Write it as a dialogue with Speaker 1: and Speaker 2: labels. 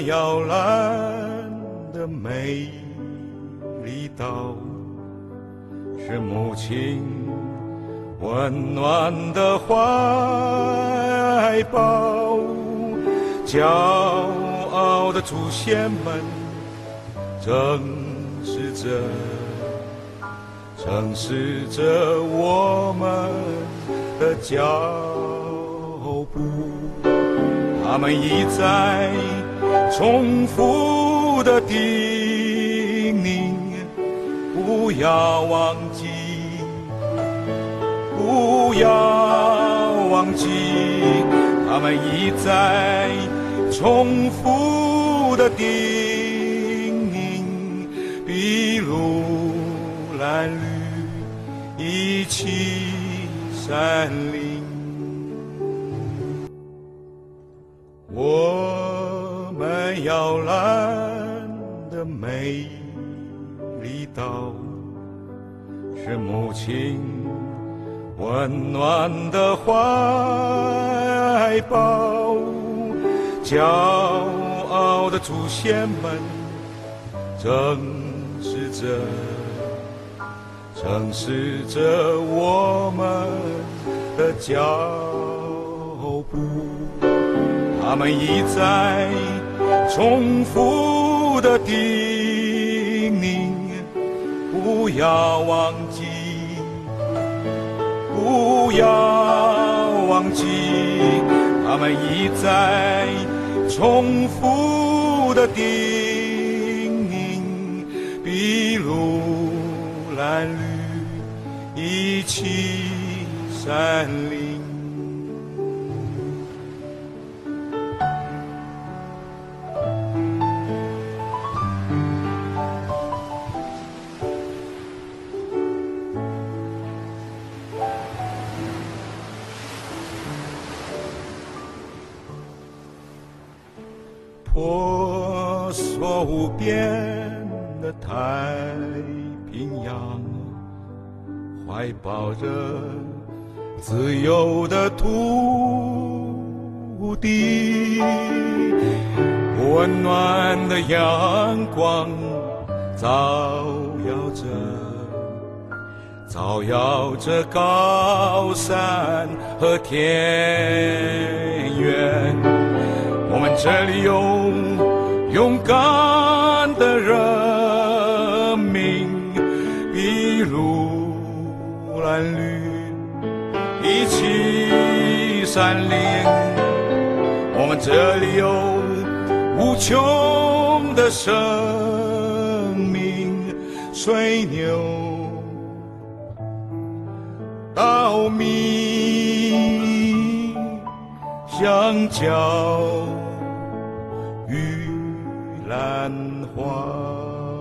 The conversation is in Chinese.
Speaker 1: 们摇篮的美丽岛，是母亲温暖的怀抱。骄傲的祖先们正视着我们的脚步，他们一再重复的叮咛，不要忘记，不要忘记，他们一再重复的叮咛，筚路蓝缕一起闪灵。我们摇篮的美丽岛，是母亲温暖的怀抱。骄傲的祖先们正视着我们的脚步，他们一再重复的叮咛，不要忘记，不要忘记，他们一再重复的叮咛，筚路蓝缕一起闪灵。婆娑无边的太平洋，怀抱着自由的土地，温暖的阳光照耀着高山和田园。我们这里有勇敢的人民，筚路蓝缕一起闪灵。我们这里有无穷的生命，水牛、稻米、香蕉、玉兰花。